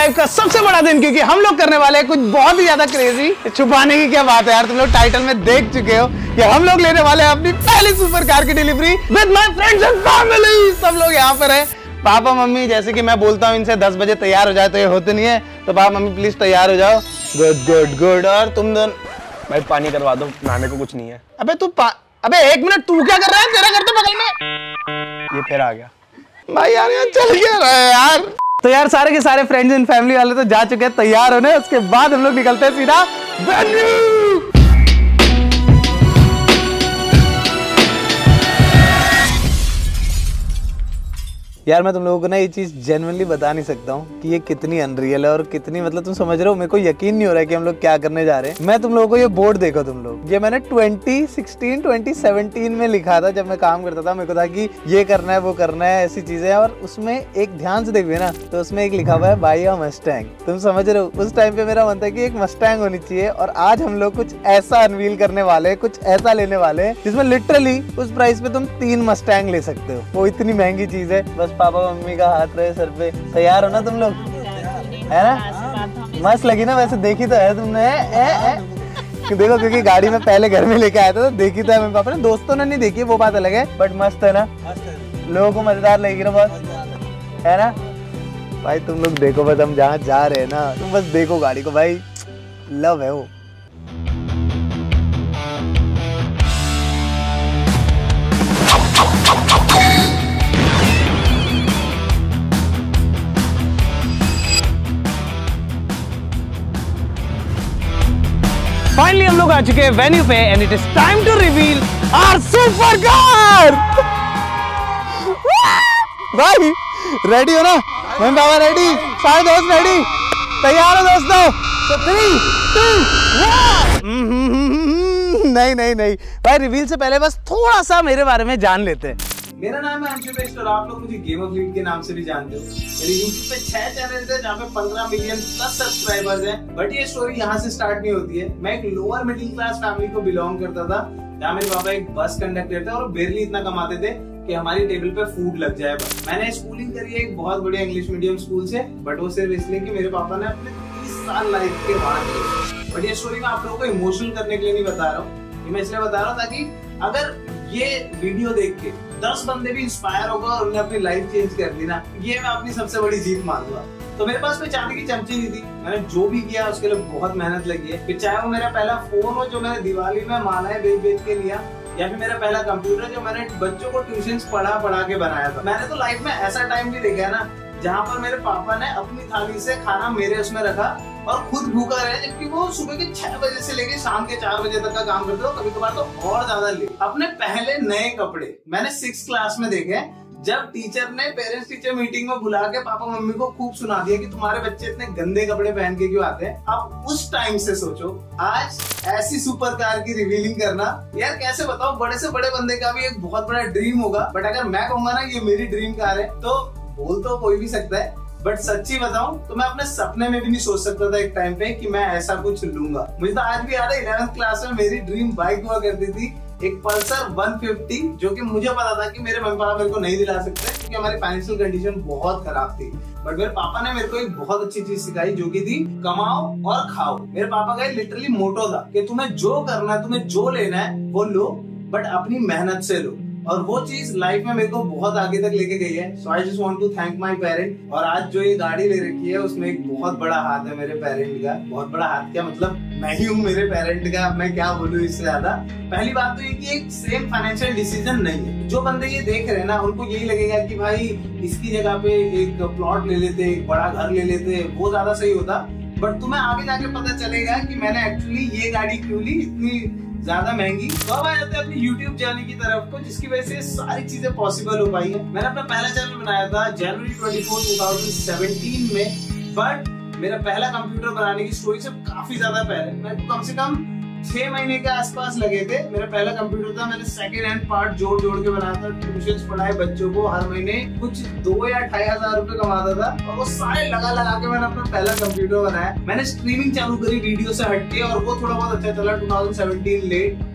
Life का सबसे बड़ा दिन, क्योंकि हम लोग करने वाले हैं कुछ बहुत ही ज्यादा क्रेजी। छुपाने की क्या बात है यार, तुम लोग टाइटल में देख चुके हो कि हम लोग लेने वाले हैं अपनी पहली सुपर कार की delivery with my friends and family. सब लोग यहाँ पर है। पापा मम्मी, जैसे कि मैं बोलता हूँ इनसे 10 बजे तैयार हो जाए तो ये होते नहीं है, तो पापा मम्मी प्लीज तैयार हो जाओ। Good good good. और तुम दोनों भाई पानी करवा दो, नहाने को कुछ नहीं है। अबे एक मिनट, तू क्या कर रहा है? तेरा घर तो बगल में। ये फिर आ गया भाई यार चल क्या रहा है यार। तो यार सारे के सारे फ्रेंड्स एंड फैमिली वाले तो जा चुके हैं तैयार होने, उसके बाद हम लोग निकलते हैं सीधा वेन्यू। यार मैं तुम लोगों को ना ये चीज जेन्युइनली बता नहीं सकता हूँ कि ये कितनी अनरियल है और कितनी, मतलब तुम समझ रहे हो, मेरे को यकीन नहीं हो रहा है कि हम लोग क्या करने जा रहे हैं। मैं तुम लोगों को ये बोर्ड देखो, तुम लोग, ये मैंने 2016-2017 में लिखा था जब मैं काम करता था। मेरे को था कि ये करना है वो करना है, ऐसी चीजें। और उसमें एक ध्यान से देखिए ना, तो उसमें एक लिखा हुआ है बाई अ मस्टैंग। तुम समझ रहे हो, उस टाइम पे मेरा मन था कि एक मस्टैंग होनी चाहिए। और आज हम लोग कुछ ऐसा अनवील करने वाले, कुछ ऐसा लेने वाले हैं जिसमें लिटरली उस प्राइस पे तुम 3 मस्टैंग ले सकते हो। वो इतनी महंगी चीज है। बस पापा मम्मी का हाथ रहे सर पे। तैयार हो ना तुम लोग, है ना? मस्त लगी ना? वैसे देखी तो है तुमने देखो, क्योंकि गाड़ी में पहले घर में लेके आया था तो देखी तो है मेरे पापा ने। दोस्तों ने नहीं देखी, वो बात अलग है, बट मस्त है ना? लोगों को मजेदार लगेगी ना बहुत, है ना भाई? तुम लोग देखो बस, हम जहाँ जा रहे हैं ना, तुम बस देखो गाड़ी को भाई, लव है वो। फाइनली हम लोग आ चुके हैं वेन्यू पे and it is time to reveal our super car. भाई रेडी हो ना? मैं बाबा रेडी, सारे दोस्त रेडी, तैयार हो दोस्तों? तो 3, 2, 1। नहीं भाई, रिवील से पहले बस थोड़ा सा मेरे बारे में जान लेते हैं। मेरा नाम है अंशु बेस्ट और आप लोग मुझे गेम ऑफ लीग के नाम से भी जानते हो। मेरे YouTube पे 6 चैनल्स हैं जहाँ पे 15 मिलियन प्लस सब्सक्राइबर्स हैं। बट ये स्टोरी यहाँ से स्टार्ट नहीं होती है। मैं एक लोअर मिडिल क्लास फैमिली को बिलोंग करता था, जहाँ मेरे पापा एक बस कंडक्टर थे और बेरली इतना कमाते थे कि हमारी टेबल पे फूड लग जाए। बस मैंने स्कूलिंग करी है एक बहुत बढ़िया इंग्लिश मीडियम स्कूल से, बट वो सिर्फ इसलिए कि मेरे पापा ने अपने 30 साल लाइफ के बाद। बट ये स्टोरी मैं आप लोगों को इमोशनल करने के लिए नहीं बता रहा हूँ, मैं इसलिए बता रहा हूँ ताकि अगर ये वीडियो देख के 10 बंदे भी इंस्पायर होगा और उन्हें अपनी लाइफ चेंज कर दी ना, ये मैं अपनी सबसे बड़ी जीत मानूंगा। तो मेरे पास कोई चांदी की चमची नहीं थी, मैंने जो भी किया उसके लिए बहुत मेहनत लगी है। फिर चाहे वो मेरा पहला फोन हो जो मैंने दिवाली में मालाएं बेच के लिया, या फिर मेरा पहला कंप्यूटर जो मैंने बच्चों को ट्यूशन पढ़ा के बनाया था। मैंने तो लाइफ में ऐसा टाइम भी देखा है ना जहाँ पर मेरे पापा ने अपनी थाली से खाना मेरे उसमें रखा और खुद भूखा रहे, जबकि वो सुबह के 6 बजे से लेके शाम के 4 बजे तक का काम करते हो, कभी कभार तो और ज्यादा लेट। अपने पहले नए कपड़े मैंने 6th क्लास में देखे, जब टीचर ने पेरेंट्स टीचर मीटिंग में बुला के पापा मम्मी को खूब सुना दिया कि तुम्हारे बच्चे इतने गंदे कपड़े पहन के क्यों आते हैं। अब उस टाइम से सोचो, आज ऐसी सुपर कार की रिवीलिंग करना, यार कैसे बताओ, बड़े से बड़े बंदे का भी एक बहुत बड़ा ड्रीम होगा। बट अगर मैं कहूंगा ना ये मेरी ड्रीम कार है, तो बोल तो कोई भी सकता है, बट सच्ची बताऊं तो मैं अपने सपने में भी नहीं सोच सकता था एक टाइम पे कि मैं ऐसा कुछ लूंगा। मुझे तो आज भी याद है 11th क्लास में मेरी ड्रीम बाइक हुआ करती थी, एक पल्सर 150, जो कि मुझे पता था कि मेरे मम्मी पापा मेरे को नहीं दिला सकते क्योंकि हमारी फाइनेंशियल कंडीशन बहुत खराब थी। बट मेरे पापा ने मेरे को एक बहुत अच्छी चीज सिखाई, जो कि थी कमाओ और खाओ। मेरे पापा का लिटरली मोटो था कि तुम्हें जो करना है, तुम्हें जो लेना है वो लो, बट अपनी मेहनत से लो। और वो चीज लाइफ में मेरे को बहुत आगे तक लेके गई है। So I just want to thank my parent. और आज जो ये गाड़ी ले रखी है उसमें एक बहुत बड़ा हाथ है मेरे पेरेंट का। बहुत बड़ा हाथ क्या, मतलब मैं ही हूँ मेरे पेरेंट का, मैं क्या बोलूँ इससे ज्यादा। पहली बात तो ये कि एक सेम फाइनेंशियल डिसीजन नहीं है। जो बंदे ये देख रहे हैं ना, उनको यही लगेगा कि भाई इसकी जगह पे एक प्लॉट ले लेते, एक बड़ा घर ले लेते, वो ज्यादा सही होता। बट तुम्हें आगे जाके पता चलेगा कि मैंने एक्चुअली ये गाड़ी क्यों ली, इतनी ज्यादा महंगी। तो अब आ जाते हैं अपनी YouTube जर्नी की तरफ को, जिसकी वजह से सारी चीजें पॉसिबल हो पाई है। मैंने अपना पहला चैनल बनाया था जनवरी 24, 2017 में, बट मेरा पहला कंप्यूटर बनाने की स्टोरी से काफी ज्यादा पहले, मेरे को कम से कम 6 महीने के आसपास लगे थे। मेरा पहला कंप्यूटर था, मैंने सेकेंड हैंड पार्ट जोड़ के बनाया था। ट्यूशंस पढ़ाए बच्चों को, हर महीने कुछ 2 या 2,500 रुपए कमाता था, और वो सारे लगा के मैंने अपना पहला कंप्यूटर बनाया। मैंने स्ट्रीमिंग चालू करी वीडियो से हटके, और वो थोड़ा बहुत अच्छा चला 2017 लेट।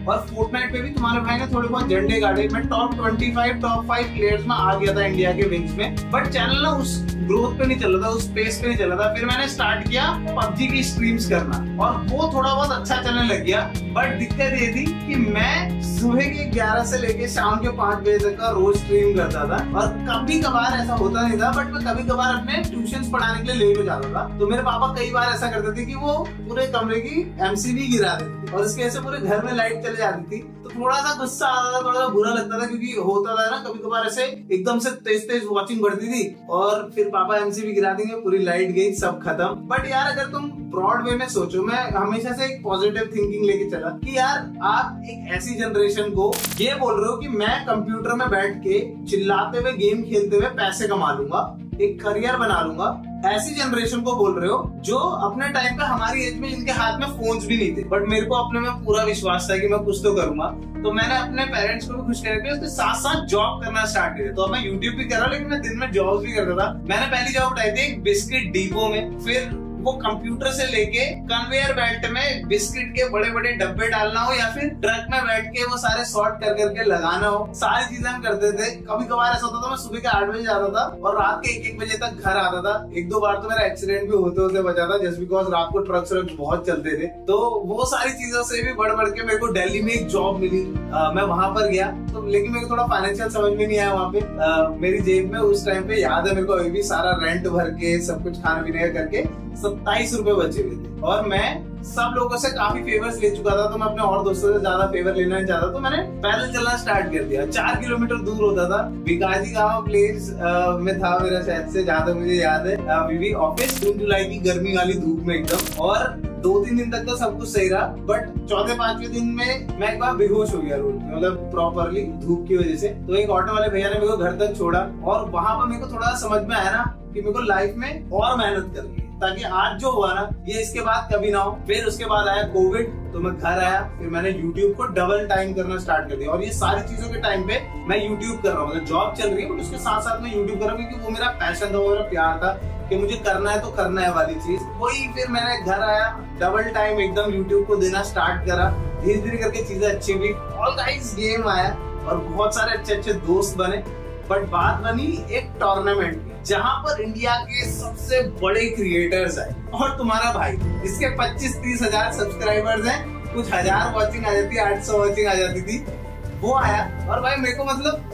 और फोर्टनाइट पे भी तुम्हारे भाई ने थोड़े बहुत झंडे गाड़े। मैं टॉप 25 टॉप 5 प्लेयर्स में आ गया था इंडिया के विंग्स में, बट चैनल ना उस ग्रोथ पे नहीं चल रहा था, उस पेस पे नहीं चल रहा था। फिर मैंने स्टार्ट किया PUBG की स्ट्रीम्स करना और वो थोड़ा बहुत अच्छा चलने लग गया। बट दिक्कत ये थी कि मैं सुबह के 11 से लेके शाम के 5 बजे तक का रोज स्ट्रीम करता था और कभी कभार ऐसा होता नहीं था, बट मैं कभी कभार अपने ट्यूशंस पढ़ाने के लिए लेट हो जाता था। तो मेरे पापा कई बार ऐसा करते थे कि वो पूरे कमरे की MCB गिरा देते थे और इसके वजह से पूरे घर में लाइट चले जाती थी। तो थोड़ा सा गुस्सा आता था, थोड़ा सा बुरा लगता था, क्योंकि होता था ना कभी कभार ऐसे एकदम से तेज तेज वॉचिंग बढ़ती थी और फिर पापा MCB गिरा देंगे, पूरी लाइट गई, सब खत्म। बट यार अगर तुम ब्रॉड वे में सोचो, मैं हमेशा से एक पॉजिटिव थिंकिंग लेके चला कि यार आप एक ऐसी जनरेशन को ये बोल रहे हो कि मैं कंप्यूटर में बैठ के चिल्लाते हुए गेम खेलते हुए पैसे कमा लूंगा, एक करियर बना लूंगा। ऐसी जनरेशन को बोल रहे हो जो अपने टाइम पे हमारी एज में जिनके हाथ में फोन्स भी नहीं थे, बट मेरे को अपने में पूरा विश्वास था कि मैं कुछ तो करूंगा। तो मैंने अपने पेरेंट्स को भी खुश करके उसके साथ साथ जॉब करना स्टार्ट किया। तो अब मैं यूट्यूब भी कर रहा हूँ, लेकिन मैं दिन में जॉब भी करता था। मैंने पहली जॉब उठाई थी एक बिस्किट डिपो में, फिर वो कंप्यूटर से लेके कन्वेयर बेल्ट में बिस्किट के बड़े बड़े डब्बे डालना हो या फिर ट्रक में बैठ के वो सारे सॉर्ट कर करके लगाना हो, सारी चीजें हम करते थे। कभी कभार ऐसा होता था मैं सुबह के 8 बजे जाता था और रात के 1-1 बजे तक घर आता था। 1-2 बार तो मेरा एक्सीडेंट भी होते होते बचा था, जस्ट बिकॉज रात को ट्रक बहुत चलते थे। तो वो सारी चीजों से भी बढ़ के मेरे को दिल्ली में एक जॉब मिली, मैं वहां पर गया। तो लेकिन मेरे को थोड़ा फाइनेंशियल समझ में नहीं आया वहाँ पे। मेरी जेब में उस टाइम पे याद है मेरे को अभी भी सारा रेंट भर के सब कुछ खाने पीने का करके 27 रुपए बचे हुए थे और मैं सब लोगों से काफी फेवर्स ले चुका था। तो मैं अपने और दोस्तों से ज्यादा फेवर लेना नहीं चाहता, तो मैंने पैदल चलना स्टार्ट कर दिया। 4 किलोमीटर दूर होता था, बिकाजी गांव प्लेस में था मेरा शायद से, जहाँ तक मुझे याद है। वीवी ऑफिस, जून जुलाई की गर्मी वाली धूप में एकदम, और 2-3 दिन तक तो सब कुछ सही रहा। बट 4थे-5वें दिन में मैं एक बार बेहोश हो गया रोड में, मतलब प्रॉपरली धूप की वजह से। तो एक ऑटो वाले भैया ने मेरे को घर तक छोड़ा और वहां पर मेरे को थोड़ा समझ में आया ना कि मेरे को लाइफ में और मेहनत करनी है, ताकि आज जो हुआ ना ये इसके बाद कभी ना हो। फिर उसके बाद आया कोविड, तो मैं घर आया, फिर मैंने YouTube को डबल टाइम करना स्टार्ट कर दिया। और ये सारी चीजों के टाइम पे मैं YouTube कर रहा हूँ, मतलब जॉब चल रही है बट उसके साथ साथ मैं YouTube कर रहा हूँ, क्योंकि वो मेरा पैशन था, वो मेरा प्यार था कि मुझे करना है तो करना है वाली चीज वही। फिर मैंने घर आया, डबल टाइम एकदम YouTube को देना स्टार्ट करा, धीरे धीरे करके चीजें अच्छी हुई। ऑल गाइस गेम आया और बहुत सारे अच्छे अच्छे दोस्त बने। बट बात बनी एक टूर्नामेंट की, जहां पर इंडिया के सबसे बड़े क्रिएटर्स आए और तुम्हारा भाई, इसके 25-30 हजार सब्सक्राइबर्स हैं, कुछ हजार वॉचिंग आ जाती है, 800 वॉचिंग आ जाती थी, वो आया। और भाई मेरे को मतलब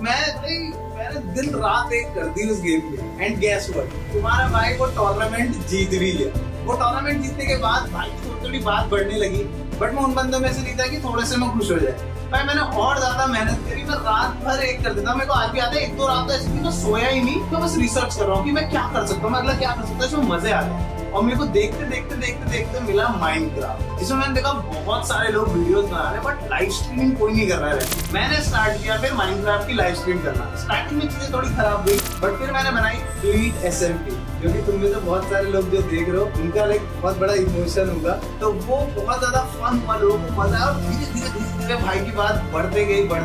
मैंने दिन रात एक कर दी उस गेम में। एंड गेस व्हाट, तुम्हारा भाई वो टूर्नामेंट जीत भी लिया। वो टूर्नामेंट जीतने के बाद भाई थोड़ी बात बढ़ने लगी, बट मैं उन बंदों में से नहीं था कि थोड़े से मैं खुश हो जाए। भाई मैंने और ज्यादा मेहनत करी, मैं रात भर एक कर देता। मेरे को आज भी आता है, 1-2 रात तो ऐसी मैं सोया ही नहीं, मैं बस रिसर्च कर रहा हूँ कि मैं क्या कर सकता हूँ, मैं अगला क्या कर सकता हूँ, इसमें मजे आ गए। और मेरे को देखते मिला माइनक्राफ्ट, जिसमें मैंने देखा बहुत सारे लोग वीडियोस बना रहे हैं बट लाइव स्ट्रीमिंग कोई नहीं कर रहा है। मैंने स्टार्ट किया फिर माइनक्राफ्ट की लाइव स्ट्रीम करना। स्टार्टिंग में चीजें थोड़ी खराब गई, बट फिर मैंने बनाई फ्लीट SMP, जो कि तुम में से बहुत सारे लोग जो देख रहे हो उनका लाइक बहुत बड़ा इमोशन होगा। तो वो बहुत ज्यादा फन हुआ, लोगों को मजा आया और धीरे भाई की बात बढ़ते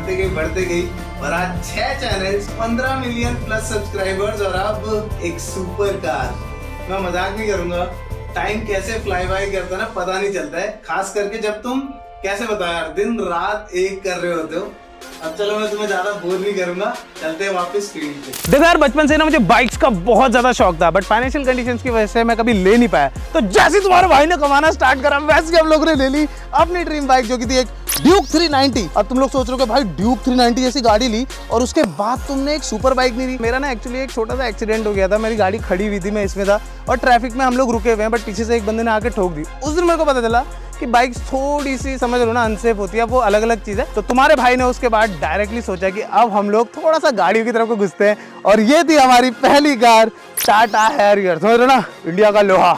गई और आज 6 चैनल्स, 15 मिलियन प्लस सब्सक्राइबर्स और अब एक सुपर कार। मैं मजाक नहीं करूंगा, टाइम कैसे फ्लाई बाय करता है ना पता नहीं चलता है, खास करके जब तुम कैसे बताओ यार दिन रात एक कर रहे होते हो। अब चलो मैं तुम्हें ज्यादा बोर नहीं करूंगा, चलते हैं वापस स्क्रीन पे। देखो यार बचपन से ना मुझे बाइक्स का बहुत ज्यादा शौक था, बट फाइनेंशियल कंडीशंस की वजह से मैं कभी ले नहीं पाया। तो जैसे तुम्हारे भाई ने कमाना स्टार्ट करा, वैसे हम लोगों ने ले ली अपनी ड्रीम बाइक, जो कि थी एक ड्यूक 390। अब तुम लोग सोच रहे हो कि भाई ड्यूक 390 जैसी गाड़ी ली और उसके बाद तुमने एक सुपर बाइक नहीं ली। मेरा ना एक्चुअली एक छोटा सा एक्सीडेंट हो गया था, मेरी गाड़ी खड़ी हुई थी, मैं इसमें था और ट्रैफिक में हम लोग रुके हुए हैं, बट पीछे से एक बंदे ने आके ठोक दी। उस दिन मेरे को पता चला कि बाइक थोड़ी सी समझ लो ना अनसेफ होती है, वो अलग अलग चीज है। तो तुम्हारे भाई ने उसके बाद डायरेक्टली सोचा कि अब हम लोग थोड़ा सा गाड़ियों की तरफ को घुसते हैं, और ये थी हमारी पहली कार टाटा हैरियर, समझ लो ना, इंडिया का लोहा।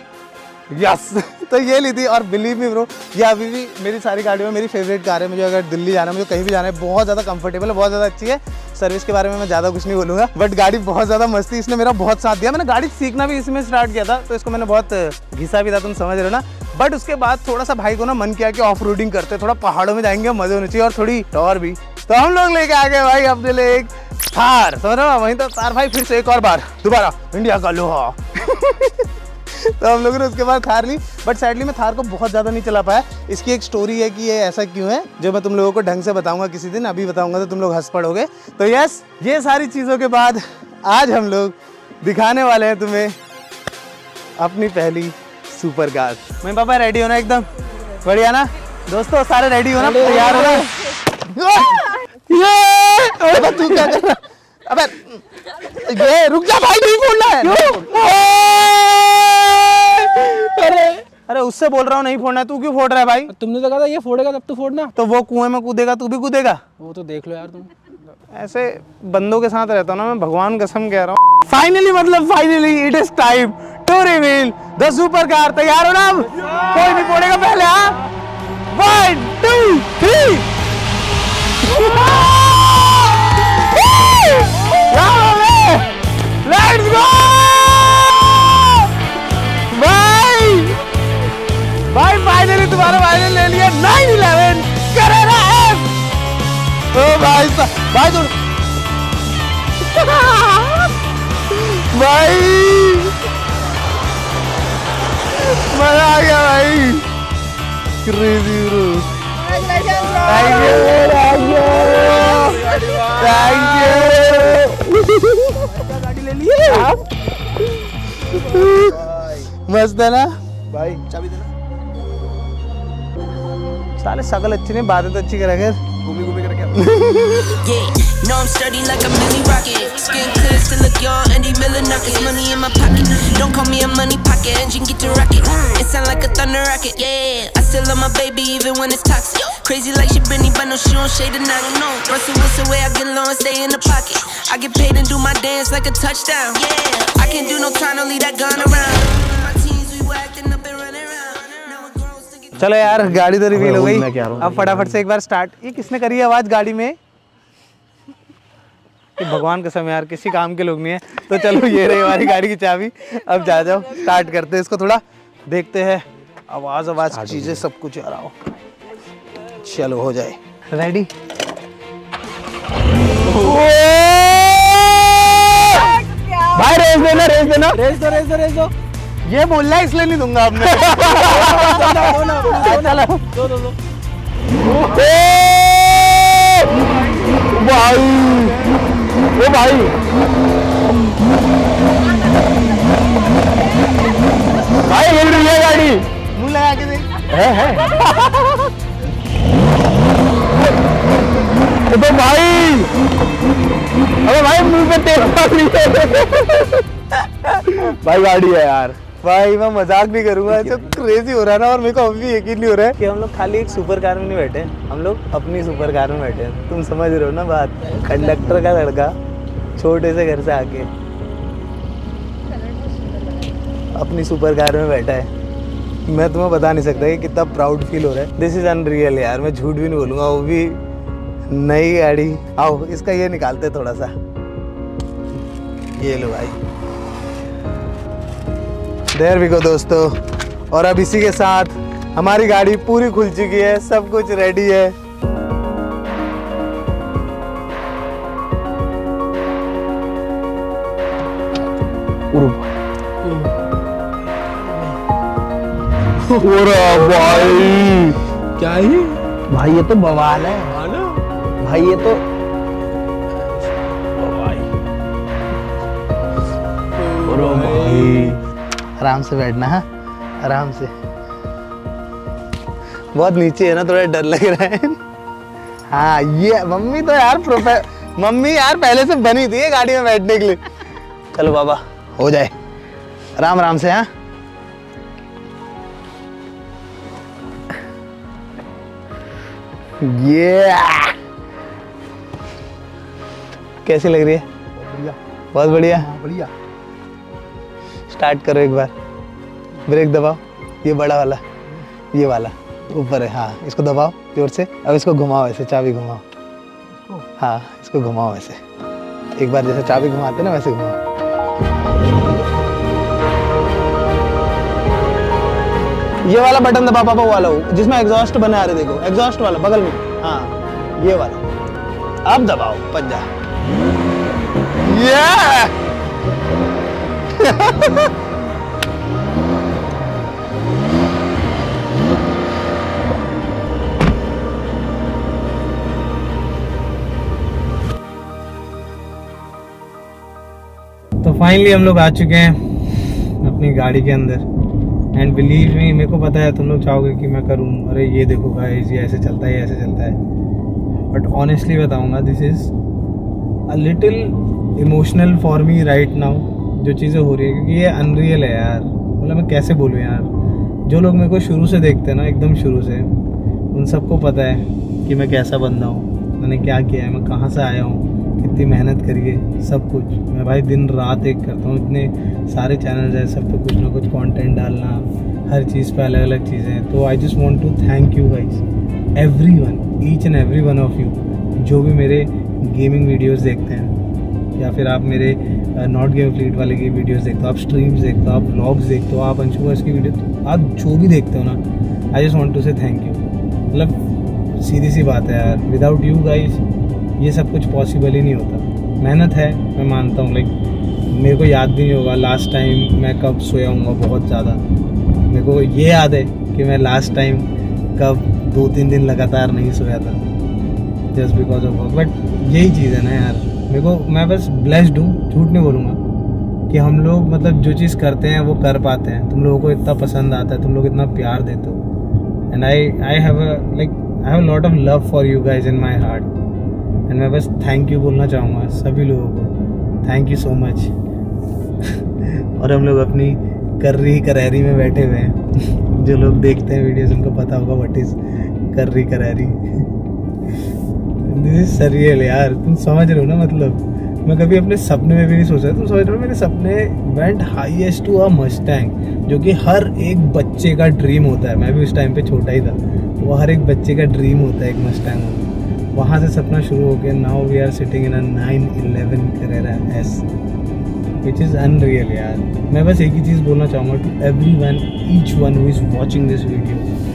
यस तो ये ली थी और बिलीव मी ब्रो, ये अभी भी मेरी सारी गाड़ियों में मेरी फेवरेट कार है। मुझे अगर दिल्ली जाना है, मुझे कहीं भी जाना है, बहुत ज़्यादा कंफर्टेबल है, बहुत ज़्यादा अच्छी है। सर्विस के बारे में मैं ज़्यादा कुछ नहीं बोलूँगा, बट गाड़ी बहुत ज़्यादा मस्ती, इसने मेरा बहुत साथ दिया। मैंने गाड़ी सीखना भी इसमें स्टार्ट किया था, तो इसको मैंने बहुत घिसा भी था, तुम समझ रहे हो ना। बट उसके बाद थोड़ा सा भाई को ना मन किया कि ऑफ रोडिंग करते, थोड़ा पहाड़ों में जाएंगे, मजे होने चाहिए और थोड़ी टॉर भी। तो हम लोग लेके आ गए भाई अपने लिए एक थार, समझ रहे हो। वहीं तो थार भाई फिर से एक और बार दोबारा इंडिया का लोहा तो हम लोगों ने उसके बाद थार ली, बट सैडली मैं थार को बहुत ज़्यादा नहीं चला पाया। इसकी एक स्टोरी है कि ये ऐसा क्यों है, जो मैं तुम लोगों को ढंग से बताऊंगा किसी दिन। अभी बताऊंगा तो तुम लोग हंस पड़ोगे। तो यस, ये सारी चीज़ों के बाद आज हम लोग दिखाने वाले हैं तुम्हें अपनी पहली सुपर कार। मैं पापा रेडी होना एकदम बढ़िया ना दोस्तों, सारे रेडी होना, तैयार हो ना? ये तू क्या कर रहा? अबे ये रुक जा भाई, नहीं फोड़ना है। अरे उससे बोल रहा हूँ नहीं फोड़ना है, तू क्यों फोड़ रहा है भाई? तुमने तो कहा था ये फोड़ेगा तब तो फोड़ना। तो वो कुएं में कूदेगा, तू भी कूदेगा? वो तो देख लो यार तुम। ऐसे बंदों के साथ रहता हूँ ना मैं, भगवान कसम कह रहा हूँ। Finally it is time to reveal the super car. तैयार हो ना? अब कोई नहीं फोड़ेगा पहले। हाँ 1 2 3 लेट्स गो भाई फाइनली तुम्हारा फाइनल ले लिया 911 करेगा एफ। ओ भाई भाई तुम भाई मजा आ गया भाई, क्रेजी ब्रो। Thank you. गाड़ी ले लिए आप, मस्त है ना भाई? चाबी देना। साले शकल अच्छी नहीं, बातें तो अच्छी करा कर, घूमी करके। Yeah, no I'm sturdy like a mini rocket. Skin clear, still look young, Andy Miller knockers. Money in my pocket, don't call me a money pocket. Engine get to rocket, it sound like a thunder rocket. Yeah, I still love my baby even when it's toxic. Crazy like she Britney, but no she don't shade the night. No, Russell Wilson way I get low and stay in the pocket. I get paid and do my dance like a touchdown. Yeah, I can't do no time, don't leave that gun around. My teens we were acting up and running around. Now we're grown, still get चलो यार, गाड़ी तो reveal हो मैं क्या गई। हूँ? अब फटाफट से एक बार स्टार्ट। ये किसने करी है आवाज गाड़ी में? भगवान कसम यार, किसी काम के लोग नहीं है। तो चलो ये रही हमारी गाड़ी की चाबी। अब जा जाओ, स्टार्ट करते हैं इसको, थोड़ा देखते हैं आवाज चीजें सब कुछ आ रहा हो। चलो हो जाए रेडी। भाई रेस देना। ये बोलना है इसलिए नहीं दूंगा आपने। भाई हिल रही है गाड़ी, मुंह लगा के देख। है तो भाई, अबे भाई मुंह पे तेल मार रही है। भाई गाड़ी है यार। भाई मैं मजाक नहीं करूंगा, जो क्रेजी हो रहा है ना, और मेरे को अभी भी यकीन नहीं हो रहा है कि हम लोग खाली एक सुपर कार में नहीं बैठे, हम लोग अपनी सुपर कार में बैठे हैं। तुम समझ रहे हो ना बात? कंडक्टर का लड़का छोटे से घर से आके अपनी सुपर कार में बैठा है। मैं तुम्हें बता नहीं सकता कि कितना प्राउड फील हो रहा है। दिस इज अनरियल यार, मैं झूठ भी नहीं बोलूँगा। वो भी नई गाड़ी। आओ इसका ये निकालते थोड़ा सा, ये लो भाई। देयर वी गो दोस्तों। और अब इसी के साथ हमारी गाड़ी पूरी खुल चुकी है, सब कुछ रेडी है। भाई क्या है भाई, ये तो बवाल है भाई, ये तो भाई। आराम से बैठना है, आराम से। बहुत नीचे है ना, थोड़ा डर लग रहा है। हाँ ये मम्मी तो यार मम्मी यार पहले से बनी थी ये गाड़ी में बैठने के लिए। चलो बाबा हो जाए, आराम आराम से। हाँ ये कैसी लग रही है? बढ़िया, बहुत बढ़िया। बढ़िया। स्टार्ट करो एक बार, ब्रेक दबाओ, ये बड़ा वाला, ये वाला ऊपर है। हाँ इसको दबाओ जोर से। अब इसको घुमाओ ऐसे, चाबी घुमाओ। हाँ इसको घुमाओ ऐसे, एक बार जैसे चाबी घुमाते ना वैसे घुमाओ। ये वाला बटन दबा पापा, वो वाला जिसमें एग्जॉस्ट बने आ रहे, देखो एग्जॉस्ट वाला बगल में। हाँ ये वाला, अब दबाओ पंजा। फाइनली हम लोग आ चुके हैं अपनी गाड़ी के अंदर एंड बिलीव मी, मेरे को पता है तुम लोग चाहोगे कि मैं करूं, अरे ये देखो गाइस ये ऐसे चलता है, ये ऐसे चलता है, बट ऑनेस्टली बताऊंगा this is a little emotional for me right now जो चीज़ें हो रही है, क्योंकि ये अनरियल है यार। मतलब मैं कैसे बोलूँ यार, जो लोग मेरे को शुरू से देखते हैं ना, एकदम शुरू से, उन सबको पता है कि मैं कैसा बंदा हूँ, मैंने क्या किया है, मैं कहाँ से आया हूँ, कितनी मेहनत करिए, सब कुछ। मैं भाई दिन रात एक करता हूँ, इतने सारे चैनल्स हैं, सब पे कुछ ना कुछ कंटेंट डालना, हर चीज़ पे अलग अलग चीज़ें। तो I just want to thank you guys, everyone, each and every one of you, जो भी मेरे गेमिंग वीडियोस देखते हैं या फिर आप मेरे नॉट गेम फ्लीट वाले की वीडियोस देखते हो, आप स्ट्रीम्स देखते हो, आप व्लॉग्स देखते हो, आप अंशु की वीडियो, आप जो भी देखते हो ना, I just want to say thank you. मतलब सीधी सी बात है यार, विदाउट यू गाइस ये सब कुछ पॉसिबल ही नहीं होता। मेहनत है, मैं मानता हूँ, लाइक मेरे को याद भी नहीं होगा लास्ट टाइम मैं कब सोया हूँगा बहुत ज़्यादा। मेरे को ये याद है कि मैं लास्ट टाइम कब 2-3 दिन लगातार नहीं सोया था, just because of work. But यही चीज़ है ना यार, मेरे को, मैं बस ब्लेस्ड हूँ, झूठ नहीं बोलूँगा, कि हम लोग मतलब जो चीज़ करते हैं वो कर पाते हैं। तुम लोगों को इतना पसंद आता है, तुम लोग इतना प्यार देते हो, and I have a lot of love for you guys in my heart. And मैं बस थैंक यू बोलना चाहूँगा सभी लोगों को, थैंक यू सो मच। और हम लोग अपनी कर्री करैरी में बैठे हुए हैं। जो लोग देखते हैं वीडियोस उनको पता होगा व्हाट इज कर्री करैरी। दिस इज सरियल यार, तुम समझ रहे हो ना, मतलब मैं कभी अपने सपने में भी नहीं सोचा। तुम समझ रहे हो, मेरे सपने went highest to a Mustang, जो कि हर एक बच्चे का ड्रीम होता है। मैं भी उस टाइम पे छोटा ही था, वो हर एक बच्चे का ड्रीम होता है एक मस्टैंग होना। वहाँ से सपना शुरू हो गया, now we are sitting in a 911 Carrera S, which is unreal यार। मैं बस एक ही चीज़ बोलना चाहूँगा to everyone, each one who is watching this video,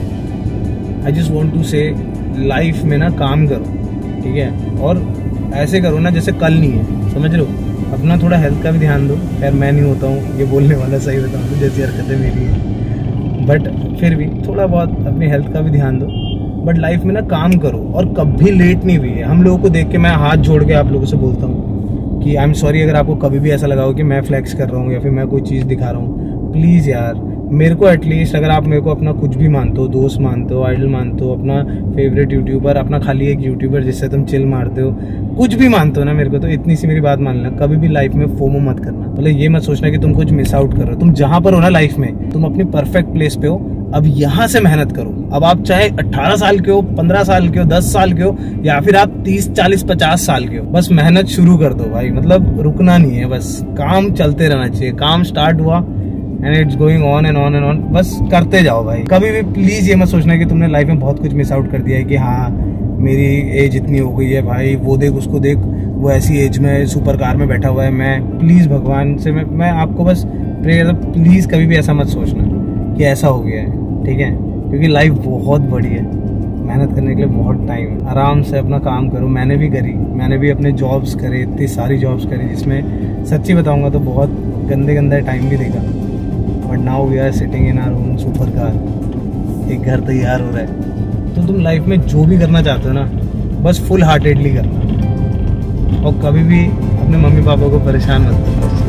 I just want to say, life में ना काम करो, ठीक है, और ऐसे करो ना जैसे कल नहीं है, समझ लो। अपना थोड़ा हेल्थ का भी ध्यान दो। खैर मैं नहीं होता हूँ ये बोलने वाला, सही बताऊँ तो, जैसी हरकतें मेरी है, बट फिर भी थोड़ा बहुत अपनी हेल्थ का भी ध्यान दो। बट लाइफ में ना काम करो, और कभी लेट नहीं हुई है। हम लोगों को देख के मैं हाथ जोड़ के आप लोगों से बोलता हूँ कि आई एम सॉरी अगर आपको कभी भी ऐसा लगा हो कि मैं फ्लेक्स कर रहा हूँ या फिर मैं कोई चीज़ दिखा रहा हूँ। प्लीज़ यार, मेरे को एटलीस्ट, अगर आप मेरे को अपना कुछ भी मानते हो, दोस्त मानते हो, आइडल मानते हो, अपना फेवरेट यूट्यूबर, अपना खाली एक यूट्यूबर जिससे तुम चिल मारते हो, कुछ भी मानते हो ना मेरे को, तो इतनी सी मेरी बात मान लेना, कभी भी लाइफ में फोमो मत करना। मतलब ये मत सोचना कि तुम कुछ मिस आउट कर रहे हो। तुम जहाँ पर हो ना लाइफ में, तुम अपनी परफेक्ट प्लेस पे हो। अब यहाँ से मेहनत करो। अब आप चाहे 18 साल के हो, 15 साल के हो, 10 साल के हो, या फिर आप 30, 40, 50 साल के हो, बस मेहनत शुरू कर दो भाई। मतलब रुकना नहीं है, बस काम चलते रहना चाहिए। काम स्टार्ट हुआ and it's going on and on and on, बस करते जाओ भाई। कभी भी प्लीज ये मत सोचना कि तुमने लाइफ में बहुत कुछ मिस आउट कर दिया है, कि हाँ मेरी एज इतनी हो गई है भाई, वो देख उसको देख, वो ऐसी एज में सुपर कार में बैठा हुआ है। मैं प्लीज भगवान से मैं आपको बस प्रे करता हूं, प्लीज कभी भी ऐसा मत सोचना कि ऐसा हो गया है, ठीक है, क्योंकि लाइफ बहुत बड़ी है, मेहनत करने के लिए बहुत टाइम है। आराम से अपना काम करो। मैंने भी करी, मैंने भी अपने जॉब्स करे, इतनी सारी जॉब्स करी, जिसमें सच्ची बताऊंगा तो बहुत गंदे गंदे टाइम भी देखा। But now we are sitting in our own super car, एक घर तैयार हो रहा है। तो तुम लाइफ में जो भी करना चाहते हो ना, बस फुल हार्टेडली करना, और कभी भी अपने मम्मी पापा को परेशान मत करना।